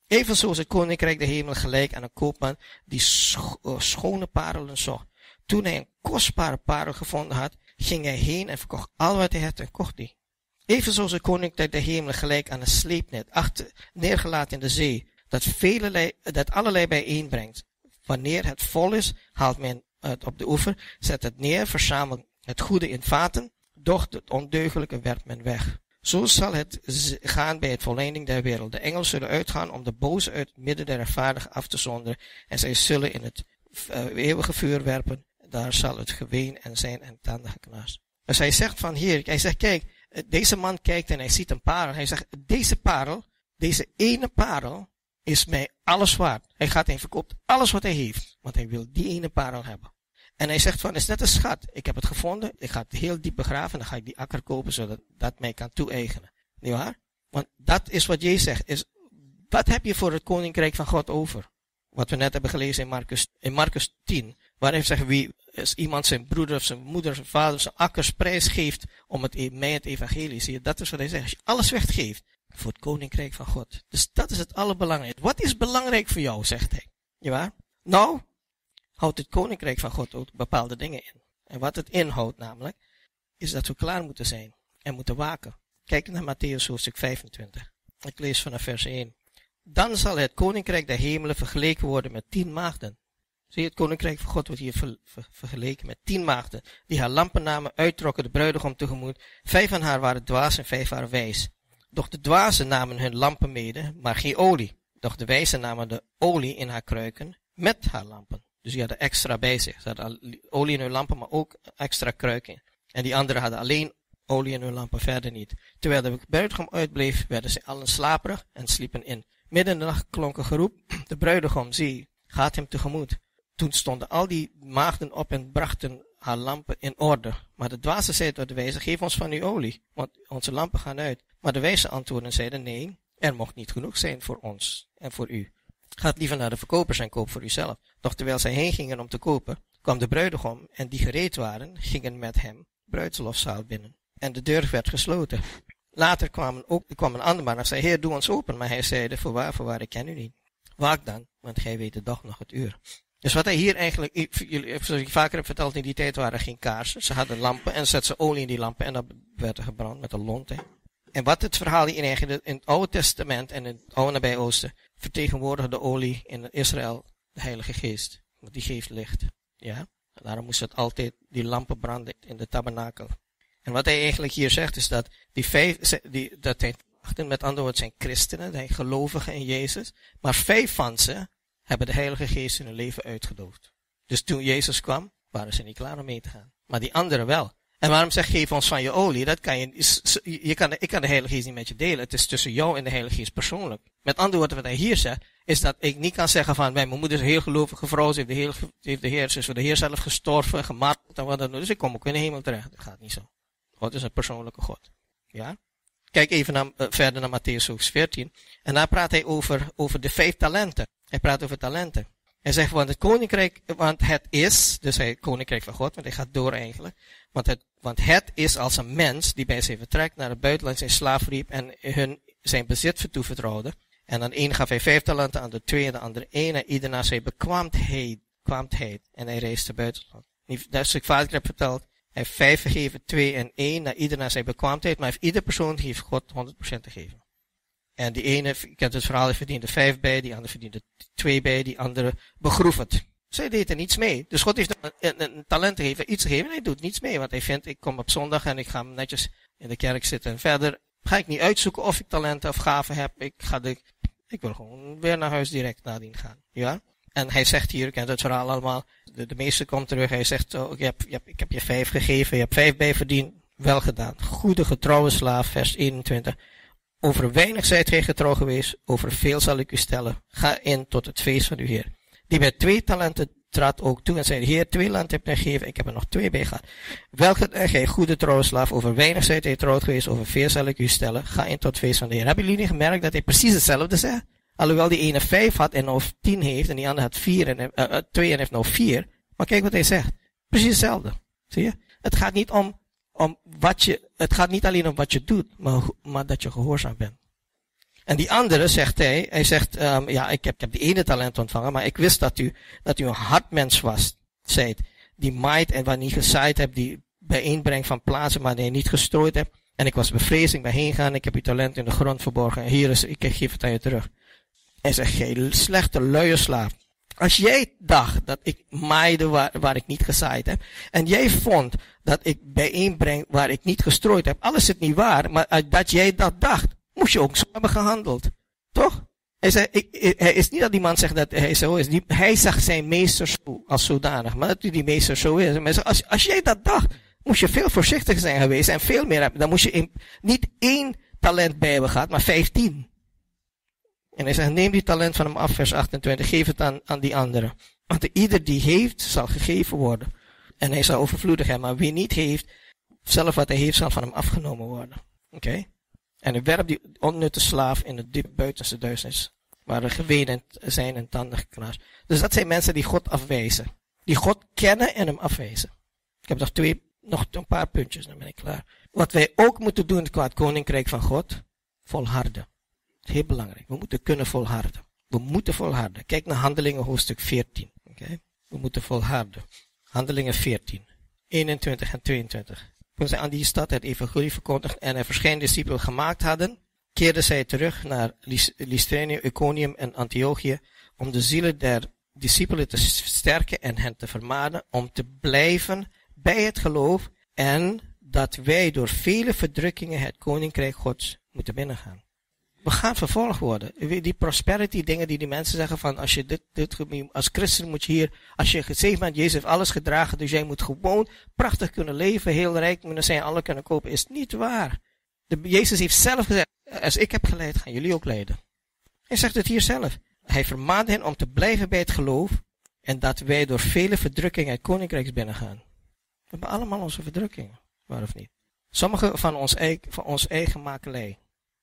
Evenzo is het koninkrijk der hemelen gelijk aan een koopman die scho uh, schone parelen zocht. Toen hij een kostbare parel gevonden had, ging hij heen en verkocht al wat hij had en kocht die. Evenzo is het koninkrijk der hemelen gelijk aan een sleepnet, achter, neergelaten in de zee, dat, velelei, dat allerlei bijeenbrengt. Wanneer het vol is, haalt men het op de oever, zet het neer, verzamelt het goede in vaten, doch het ondeugelijke werpt men weg. Zo zal het gaan bij het volleinding der wereld. De engelen zullen uitgaan om de boze uit het midden der rechtvaardigen af te zonderen, en zij zullen in het uh, eeuwige vuur werpen. Daar zal het geween en zijn en tanden geknars. Dus hij zegt van hier, hij zegt, kijk, deze man kijkt en hij ziet een parel. Hij zegt, deze parel, deze ene parel, is mij alles waard. Hij gaat en verkoopt alles wat hij heeft, want hij wil die ene parel hebben. En hij zegt van, het is net een schat. Ik heb het gevonden, ik ga het heel diep begraven, en dan ga ik die akker kopen, zodat dat mij kan toe-eigenen. Niet waar? Want dat is wat Jezus zegt, is, wat heb je voor het koninkrijk van God over? Wat we net hebben gelezen in Marcus, in Marcus tien, waar hij zegt, wie als iemand zijn broeder of zijn moeder of zijn vader of zijn akkers prijs geeft om het, mij het evangelie, zie je, dat is wat hij zegt. Als je alles weggeeft voor het koninkrijk van God. Dus dat is het allerbelangrijkste. Wat is belangrijk voor jou, zegt hij. Ja waar? Nou, houdt het koninkrijk van God ook bepaalde dingen in. En wat het inhoudt namelijk, is dat we klaar moeten zijn en moeten waken. Kijk naar Mattheüs hoofdstuk vijfentwintig. Ik lees vanaf vers één. Dan zal het koninkrijk der hemelen vergeleken worden met tien maagden. Zie je, het koninkrijk van God wordt hier ver, ver, vergeleken met tien maagden, die haar lampen namen, uittrokken de bruidegom tegemoet. Vijf van haar waren dwaas en vijf waren wijs. Doch de dwazen namen hun lampen mede, maar geen olie. Doch de wijzen namen de olie in haar kruiken met haar lampen. Dus die hadden extra bij zich. Ze hadden olie in hun lampen, maar ook extra kruiken. En die anderen hadden alleen olie in hun lampen, verder niet. Terwijl de bruidegom uitbleef, werden ze allen slaperig en sliepen in. Midden in de nacht klonk een geroep. De bruidegom, zie, gaat hem tegemoet. Toen stonden al die maagden op en brachten haar lampen in orde. Maar de dwazen zeiden tot de wijze, geef ons van uw olie, want onze lampen gaan uit. Maar de wijzen antwoordden en zeiden, nee, er mocht niet genoeg zijn voor ons en voor u. Gaat liever naar de verkopers en koop voor uzelf. Doch terwijl zij heen gingen om te kopen, kwam de bruidegom en die gereed waren, gingen met hem bruidslofzaal binnen. En de deur werd gesloten. Later kwam, ook, kwam een ander man en zei, Heer, doe ons open. Maar hij zeide, voorwaar, voorwaar, ik ken u niet. Waak dan, want gij weet de dag nog het uur. Dus wat hij hier eigenlijk, zoals ik vaker heb verteld, in die tijd waren er geen kaarsen. Ze hadden lampen en zetten ze olie in die lampen en dat werd er gebrand met een lont. Hè. En wat het verhaal hier eigenlijk in het Oude Testament en in het Oude Nabije Oosten vertegenwoordigde de olie in Israël de Heilige Geest. Want die geeft licht. Ja. En daarom moest het altijd die lampen branden in de tabernakel. En wat hij eigenlijk hier zegt is dat die vijf, die, dat hij, met andere woorden zijn christenen, zijn gelovigen in Jezus, maar vijf van ze hebben de Heilige Geest in hun leven uitgedoofd. Dus toen Jezus kwam, waren ze niet klaar om mee te gaan. Maar die anderen wel. En waarom zeg geef ons van je olie? Dat kan je, je kan, ik kan de Heilige Geest niet met je delen. Het is tussen jou en de Heilige Geest persoonlijk. Met andere woorden, wat hij hier zegt, is dat ik niet kan zeggen van, mijn moeder is een heel gelovige vrouw, ze heeft de, heel, heeft de Heer, ze is voor de Heer zelf gestorven, gemarteld en wat dan ook. Dus ik kom ook in de hemel terecht. Dat gaat niet zo. God is een persoonlijke God. Ja? Kijk even naar, uh, verder naar Mattheüs hoofdstuk veertien. En daar praat hij over, over de vijf talenten. Hij praat over talenten. Hij zegt, want het koninkrijk, want het is, dus hij koninkrijk van God, want hij gaat door eigenlijk. Want het, want het is als een mens die bij zijn vertrek naar het buitenland zijn slaaf riep en hun zijn bezit toevertrouwde. En aan de een gaf hij vijf talenten, aan de twee en de andere één, en ieder naar zijn bekwaamheid, bekwaamheid. En hij reisde naar buitenland. Dat is wat ik vaker heb verteld. Hij heeft vijf gegeven, twee en één, naar ieder naar zijn bekwaamheid, maar heeft ieder persoon heeft God honderd procent te geven. En die ene, ik heb het verhaal, hij verdiende vijf bij, die andere verdiende twee bij, die andere begroef het. Zij deed er niets mee. Dus God heeft een, een, een talent gegeven, iets gegeven, en hij doet niets mee, want hij vindt, ik kom op zondag en ik ga netjes in de kerk zitten. En verder ga ik niet uitzoeken of ik talenten of gaven heb. Ik ga de, ik wil gewoon weer naar huis direct nadien gaan. Ja? En hij zegt hier, ik ken het verhaal allemaal, de, de meester komt terug, hij zegt, oh, je hebt, je hebt, ik heb je vijf gegeven, je hebt vijf bij verdiend, wel gedaan. Goede getrouwe slaaf, vers eenentwintig. Over weinig zijt gij getrouw geweest, over veel zal ik u stellen. Ga in tot het feest van uw Heer. Die met twee talenten trad ook toe en zei, Heer, twee talenten heb ik gegeven, ik heb er nog twee bij gehad. Welke gij goede trouwe slaaf, over weinig zijt gij trouw geweest, over veel zal ik u stellen. Ga in tot het feest van de Heer. Hebben jullie niet gemerkt dat hij precies hetzelfde zegt? Alhoewel die ene vijf had en nou tien heeft, en die andere had vier en uh, twee en heeft nou vier. Maar kijk wat hij zegt. Precies hetzelfde. Zie je? Het gaat niet om om wat je, het gaat niet alleen om wat je doet, maar, maar dat je gehoorzaam bent. En die andere zegt hij, hij zegt, um, ja, ik heb, ik heb de ene talent ontvangen, maar ik wist dat u, dat u een hartmens was, zei het, die maait en wat niet gezaaid hebt, die bijeenbrengt van plaatsen, maar die niet gestrooid hebt. En ik was bevreesd, ik ben heen gegaan, ik heb uw talent in de grond verborgen, en hier is, ik geef het aan je terug. En zegt, gij slechte luie slaaf. Als jij dacht dat ik maaide waar, waar ik niet gezaaid heb, en jij vond dat ik bijeenbreng waar ik niet gestrooid heb, alles is het niet waar, maar dat jij dat dacht, moest je ook zo hebben gehandeld. Toch? Hij zei, ik, ik, hij is niet dat die man zegt dat hij zo is. Die, hij zag zijn meester zo, als zodanig, maar dat u die meester zo is. Maar zei, als, als jij dat dacht, moest je veel voorzichtiger zijn geweest en veel meer hebben. Dan moest je in, niet één talent bij hebben gehad, maar vijftien. En hij zegt, neem die talent van hem af, vers achtentwintig, geef het aan, aan die andere. Want ieder die heeft, zal gegeven worden. En hij zal overvloedig hebben, maar wie niet heeft, zelf wat hij heeft, zal van hem afgenomen worden. Oké? Okay? En hij werpt die onnutte slaaf in het diep buitenste duisternis, waar er gewenen zijn en tanden geknarst. Dus dat zijn mensen die God afwijzen. Die God kennen en hem afwijzen. Ik heb nog twee, nog een paar puntjes, dan ben ik klaar. Wat wij ook moeten doen qua het koninkrijk van God, volharden. Heel belangrijk. We moeten kunnen volharden. We moeten volharden. Kijk naar Handelingen hoofdstuk veertien. Okay? We moeten volharden. Handelingen veertien. eenentwintig en tweeëntwintig. Toen zij aan die stad het evangelie verkondigd en er verschillende discipelen gemaakt hadden, keerden zij terug naar Lystra, Iconium en Antiochië om de zielen der discipelen te sterken en hen te vermanen om te blijven bij het geloof en dat wij door vele verdrukkingen het koninkrijk Gods moeten binnengaan. We gaan vervolgd worden. Die prosperity dingen die die mensen zeggen van, als je dit, dit, als christen moet je hier, als je gezegend bent, Jezus heeft alles gedragen, dus jij moet gewoon prachtig kunnen leven, heel rijk kunnen zijn, alle kunnen kopen, is niet waar. De, Jezus heeft zelf gezegd, als ik heb geleid, gaan jullie ook leiden. Hij zegt het hier zelf. Hij vermaande hen om te blijven bij het geloof en dat wij door vele verdrukkingen het koninkrijk binnengaan. We hebben allemaal onze verdrukkingen, waar of niet? Sommige van ons eigen, van ons eigen makelij.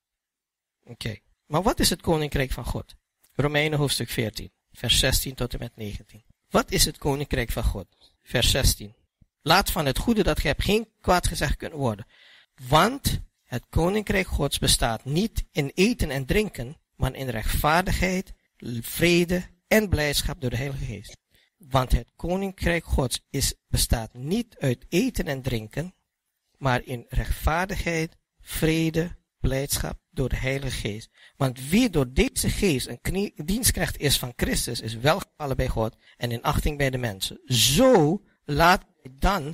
Oké, okay. Maar wat is het koninkrijk van God? Romeinen hoofdstuk veertien, vers zestien tot en met negentien. Wat is het koninkrijk van God? Vers zestien. Laat van het goede dat gij hebt geen kwaad gezegd kunnen worden. Want het koninkrijk Gods bestaat niet in eten en drinken, maar in rechtvaardigheid, vrede en blijdschap door de Heilige Geest. Want het koninkrijk Gods is, bestaat niet uit eten en drinken, maar in rechtvaardigheid, vrede, blijdschap door de Heilige Geest. Want wie door deze geest een knie, dienstknecht is van Christus, is welgevallen bij God en in achting bij de mensen. Zo laat hij dan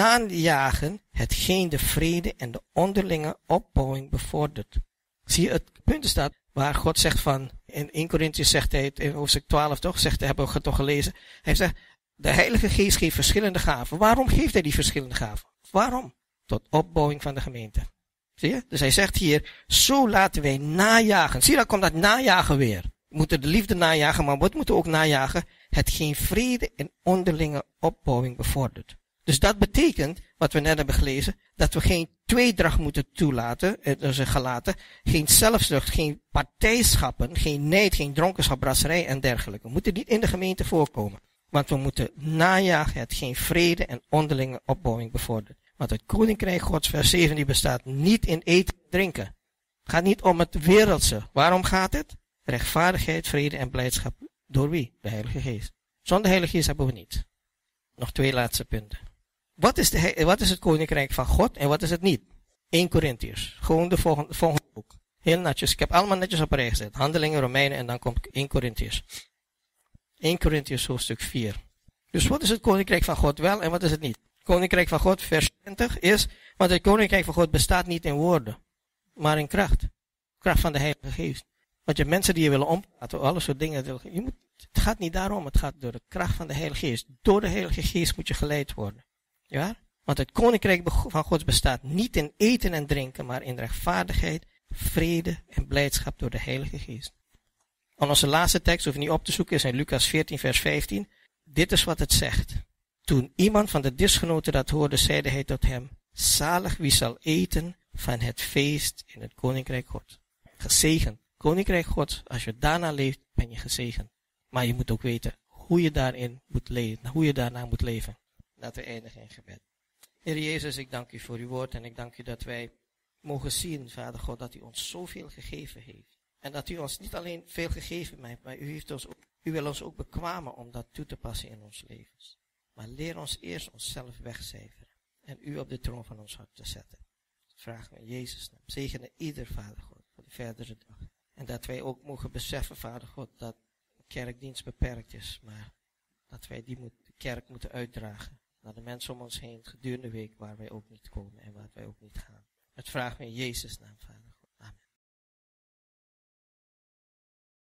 najagen hetgeen de vrede en de onderlinge opbouwing bevordert. Zie je, het punt is dat waar God zegt van, in Eerste Korintiërs zegt hij het, in hoofdstuk twaalf toch, zegt, hebben we toch gelezen. Hij zegt, de Heilige Geest geeft verschillende gaven. Waarom geeft hij die verschillende gaven? Waarom? Tot opbouwing van de gemeente. Zie je? Dus hij zegt hier, zo laten wij najagen. Zie je, dan komt dat najagen weer. We moeten de liefde najagen, maar wat moeten we ook najagen? Hetgeen vrede en onderlinge opbouwing bevordert. Dus dat betekent, wat we net hebben gelezen, dat we geen tweedracht moeten toelaten, dus gelaten, geen zelfzucht, geen partijschappen, geen nijd, geen dronkenschap, brasserij en dergelijke. We moeten niet in de gemeente voorkomen. Want we moeten najagen hetgeen vrede en onderlinge opbouwing bevordert. Want het koninkrijk Gods, vers zeven, die bestaat niet in eten en drinken. Het gaat niet om het wereldse. Waarom gaat het? Rechtvaardigheid, vrede en blijdschap. Door wie? De Heilige Geest. Zonder Heilige Geest hebben we niet. Nog twee laatste punten. Wat is, de, wat is het koninkrijk van God en wat is het niet? Eerste Korintiërs. Gewoon de volgende, volgende boek. Heel netjes. Ik heb allemaal netjes op een rij gezet. Handelingen, Romeinen en dan komt Eerste Korintiërs. Eerste Korintiërs hoofdstuk vier. Dus wat is het koninkrijk van God wel en wat is het niet? Koninkrijk van God, vers twintig, is, want het koninkrijk van God bestaat niet in woorden, maar in kracht. Kracht van de Heilige Geest. Want je hebt mensen die je willen ompraten, alle soort dingen. Je moet, het gaat niet daarom, het gaat door de kracht van de Heilige Geest. Door de Heilige Geest moet je geleid worden. Ja? Want het koninkrijk van God bestaat niet in eten en drinken, maar in rechtvaardigheid, vrede en blijdschap door de Heilige Geest. En onze laatste tekst, hoef je niet op te zoeken, is in Lucas veertien, vers vijftien. Dit is wat het zegt. Toen iemand van de disgenoten dat hoorde, zeide hij tot hem, zalig wie zal eten van het feest in het koninkrijk God. Gezegend. Koninkrijk God, als je daarna leeft, ben je gezegend. Maar je moet ook weten hoe je daarin moet leven, hoe je daarna moet leven. Laten we eindigen in gebed. Heer Jezus, ik dank u voor uw woord en ik dank u dat wij mogen zien, Vader God, dat u ons zoveel gegeven heeft. En dat u ons niet alleen veel gegeven heeft, maar u, heeft ons ook, u wil ons ook bekwamen om dat toe te passen in ons levens. Maar leer ons eerst onszelf wegcijferen. En u op de troon van ons hart te zetten. Dat vragen we in Jezus' naam. Zegene ieder, Vader God, voor de verdere dag. En dat wij ook mogen beseffen, Vader God, dat kerkdienst beperkt is. Maar dat wij die moet, de kerk moeten uitdragen naar de mensen om ons heen gedurende de week waar wij ook niet komen en waar wij ook niet gaan. Het vragen we in Jezus' naam.